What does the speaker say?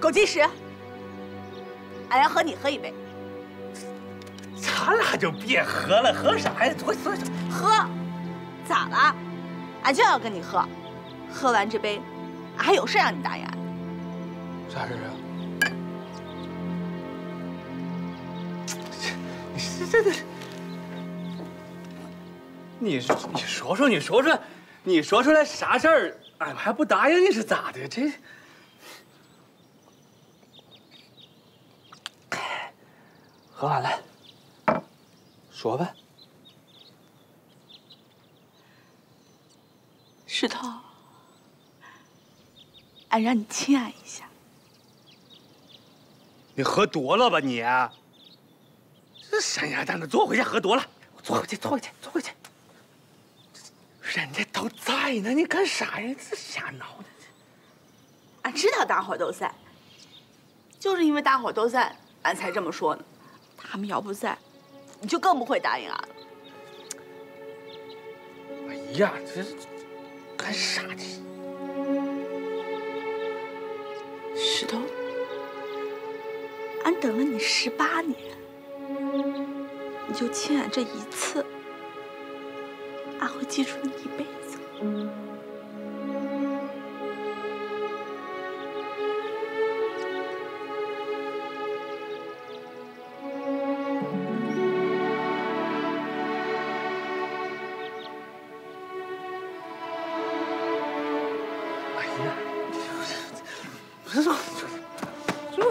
枸杞石，俺要和你喝一杯。 咱俩就别喝了，喝啥呀？坐。 喝，咋了？俺就要跟你喝，喝完这杯，俺还有事让你答应俺。 啥事啊？这，你说出来啥事儿？俺们还不答应你是咋的？这。 喝完了，说吧。 石头，俺让你亲俺一下。 你喝多了吧你？这山鸭蛋的，坐回去，喝多了，坐回去。人家都在呢，你干啥呀？这瞎闹呢？ 俺知道大伙儿都在，就是因为大伙儿都在，俺才这么说呢。 他们要不在，你就更不会答应俺了。 哎呀，这干啥呢？ 石头，俺等了你18年，你就亲俺这一次，俺会记住你一辈子。 就是。